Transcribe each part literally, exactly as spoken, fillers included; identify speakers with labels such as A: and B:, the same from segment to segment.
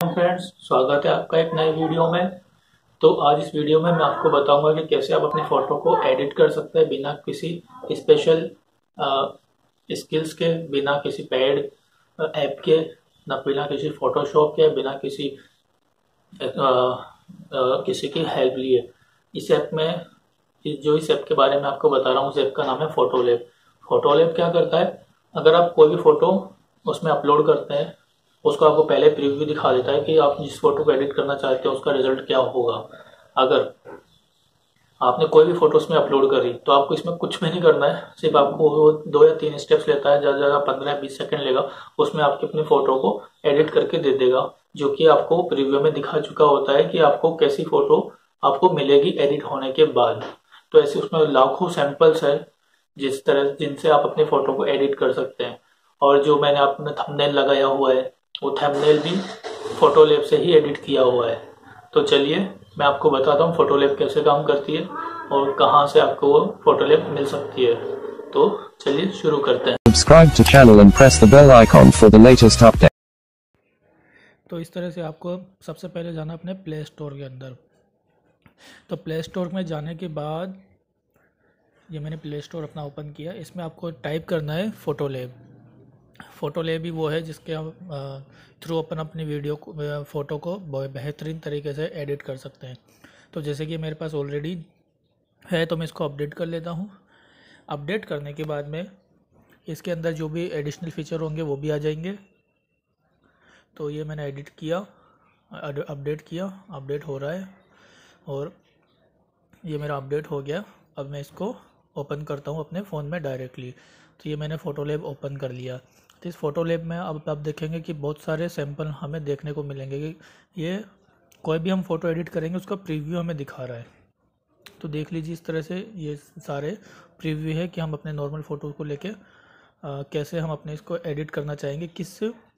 A: Ram friends, स्वागत है आपका एक नए वीडियो में। तो आज इस वीडियो में मैं आपको बताऊंगा कि कैसे आप अपनी फ़ोटो को एडिट कर सकते हैं बिना किसी स्पेशल स्किल्स के, बिना किसी पेड ऐप के, ना बिना किसी फोटोशॉप के, बिना किसी आ, आ, किसी की हेल्प लिए। इस ऐप में जो इस ऐप के बारे में आपको बता रहा हूँ, उस ऐप का नाम है फोटोलैब। फोटोलैब क्या करता है, अगर आप कोई भी फ़ोटो उसमें अपलोड करते हैं, उसको आपको पहले प्रीव्यू दिखा देता है कि आप जिस फोटो को एडिट करना चाहते हैं उसका रिजल्ट क्या होगा। अगर आपने कोई भी फोटो उसमें अपलोड करी तो आपको इसमें कुछ भी नहीं करना है, सिर्फ आपको वो दो या तीन स्टेप्स लेता है, ज़्यादा ज़्यादा पंद्रह बीस सेकंड लेगा। उसमें आपकी अपनी फोटो को एडिट करके दे देगा, जो कि आपको प्रीव्यू में दिखा चुका होता है कि आपको कैसी फोटो आपको मिलेगी एडिट होने के बाद। तो ऐसे उसमें लाखों सैंपल्स है जिस तरह जिनसे आप अपनी फोटो को एडिट कर सकते हैं। और जो मैंने अपने थंबनेल लगाया हुआ है, वो थंबनेल भी फोटोलैब से ही एडिट किया हुआ है। तो चलिए मैं आपको बताता हूँ फोटोलैब कैसे काम करती है और कहाँ से आपको वो फोटोलैब मिल सकती है। तो चलिए शुरू करते हैं।
B: Subscribe to channel and press the bell icon for the latest update.
C: तो इस तरह से आपको सबसे पहले जाना अपने प्ले स्टोर के अंदर। तो प्ले स्टोर में जाने के बाद ये मैंने प्ले स्टोर अपना ओपन किया। इसमें आपको टाइप करना है फोटोलैब। फ़ोटोलैब ही वो है जिसके हम थ्रू अपन अपनी वीडियो को, फ़ोटो को बेहतरीन तरीके से एडिट कर सकते हैं। तो जैसे कि मेरे पास ऑलरेडी है तो मैं इसको अपडेट कर लेता हूँ। अपडेट करने के बाद में इसके अंदर जो भी एडिशनल फ़ीचर होंगे वो भी आ जाएंगे। तो ये मैंने एडिट किया, अपडेट किया, अपडेट हो रहा है और ये मेरा अपडेट हो गया। अब मैं इसको ओपन करता हूँ अपने फ़ोन में डायरेक्टली। तो ये मैंने फ़ोटोलैब ओपन कर लिया। तो इस फ़ोटोलैब में अब आप देखेंगे कि बहुत सारे सैंपल हमें देखने को मिलेंगे कि ये कोई भी हम फ़ोटो एडिट करेंगे उसका प्रीव्यू हमें दिखा रहा है। तो देख लीजिए इस तरह से ये सारे प्रीव्यू है कि हम अपने नॉर्मल फ़ोटो को लेके कैसे हम अपने इसको एडिट करना चाहेंगे किस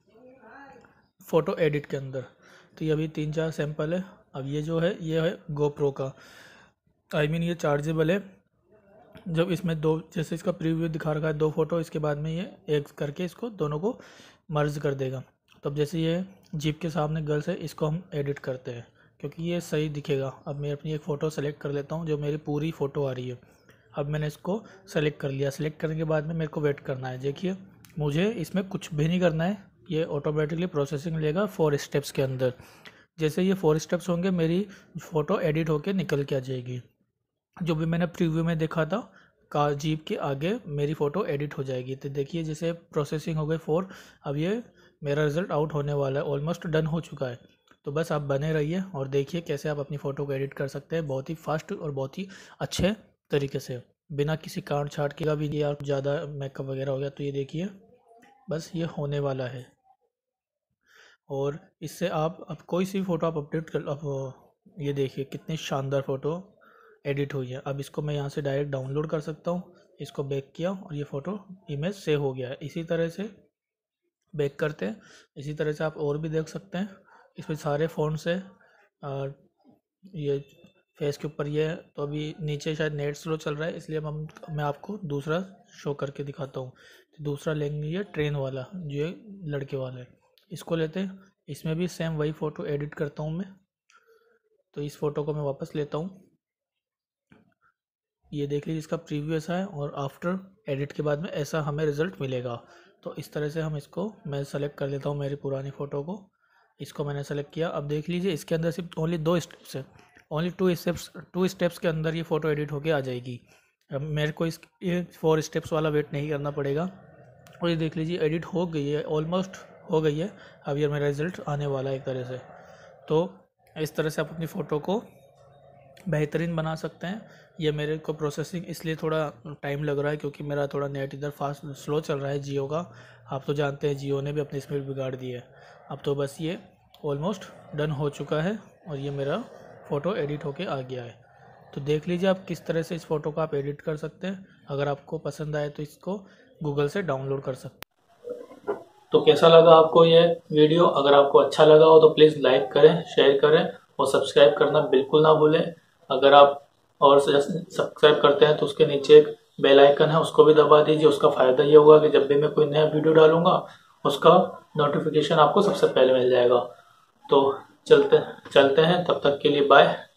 C: फ़ोटो एडिट के अंदर। तो ये अभी तीन चार सैंपल है। अब ये जो है ये है गोप्रो का, आई मीन ये चार्जेबल है। जब इसमें दो, जैसे इसका प्रीव्यू दिखा रखा है दो फोटो, इसके बाद में ये एक करके इसको दोनों को मर्ज कर देगा। तो अब जैसे ये जीप के सामने गर्ल्स है, इसको हम एडिट करते हैं क्योंकि ये सही दिखेगा। अब मैं अपनी एक फ़ोटो सेलेक्ट कर लेता हूँ जो मेरी पूरी फ़ोटो आ रही है। अब मैंने इसको सेलेक्ट कर लिया। सेलेक्ट करने के बाद में मेरे को वेट करना है। देखिए मुझे इसमें कुछ भी नहीं करना है, ये ऑटोमेटिकली प्रोसेसिंग लेगा फोर स्टेप्स के अंदर। जैसे ये फोर स्टेप्स होंगे मेरी फ़ोटो एडिट होके निकल के आ जाएगी। जो भी मैंने प्रीव्यू में देखा था कार जीप के आगे मेरी फ़ोटो एडिट हो जाएगी। तो देखिए जैसे प्रोसेसिंग हो गई फोर, अब ये मेरा रिज़ल्ट आउट होने वाला है, ऑलमोस्ट डन हो चुका है। तो बस आप बने रहिए और देखिए कैसे आप अपनी फ़ोटो को एडिट कर सकते हैं बहुत ही फास्ट और बहुत ही अच्छे तरीके से, बिना किसी काट छाट के। भी यार ज़्यादा मेकअप वगैरह हो गया तो ये देखिए बस ये होने वाला है। और इससे आप अब कोई सी फ़ोटो आप अपडेट कर, अब ये देखिए कितनी शानदार फ़ोटो एडिट हुई है। अब इसको मैं यहाँ से डायरेक्ट डाउनलोड कर सकता हूँ। इसको बैक किया और ये फ़ोटो इमेज सेव हो गया है। इसी तरह से बैक करते हैं, इसी तरह से आप और भी देख सकते हैं। इसमें सारे फ़ॉन्ट्स है। और ये फेस के ऊपर ये है, तो अभी नीचे शायद नेट स्लो चल रहा है इसलिए हम मैं आपको दूसरा शो करके दिखाता हूँ। तो दूसरा लेंगे ये ट्रेन वाला, जो ये लड़के वाला है, इसको लेते हैं। इसमें भी सेम वही फ़ोटो एडिट करता हूँ मैं। तो इस फ़ोटो को मैं वापस लेता हूँ। ये देख लीजिए इसका प्रीव्यू ऐसा है और आफ्टर एडिट के बाद में ऐसा हमें रिज़ल्ट मिलेगा। तो इस तरह से हम इसको, मैं सेलेक्ट कर लेता हूँ मेरी पुरानी फ़ोटो को। इसको मैंने सेलेक्ट किया। अब देख लीजिए इसके अंदर सिर्फ ओनली दो स्टेप्स है, only two steps two steps के अंदर ये फ़ोटो एडिट होके आ जाएगी। अब मेरे को इस ये फोर स्टेप्स वाला वेट नहीं करना पड़ेगा। और ये देख लीजिए एडिट हो गई है, ऑलमोस्ट हो गई है। अब ये मेरा रिज़ल्ट आने वाला है एक तरह से। तो इस तरह से आप अपनी फ़ोटो को बेहतरीन बना सकते हैं। ये मेरे को प्रोसेसिंग इसलिए थोड़ा टाइम लग रहा है क्योंकि मेरा थोड़ा नेट इधर फास्ट स्लो चल रहा है जियो का। आप तो जानते हैं जियो ने भी अपनी स्पीड बिगाड़ दी है। अब तो बस ये ऑलमोस्ट डन हो चुका है और ये मेरा फ़ोटो एडिट होके आ गया है। तो देख लीजिए आप किस तरह से इस फ़ोटो को आप एडिट कर सकते हैं। अगर आपको पसंद आए तो इसको गूगल से डाउनलोड कर सकते हैं।
A: तो कैसा लगा आपको ये वीडियो? अगर आपको अच्छा लगा हो तो प्लीज़ लाइक करें, शेयर करें और सब्सक्राइब करना बिल्कुल ना भूलें। अगर आप और सब्सक्राइब करते हैं तो उसके नीचे एक बेल आइकन है, उसको भी दबा दीजिए। उसका फ़ायदा ये होगा कि जब भी मैं कोई नया वीडियो डालूंगा उसका नोटिफिकेशन आपको सबसे पहले मिल जाएगा। तो चलते चलते हैं, तब तक के लिए बाय।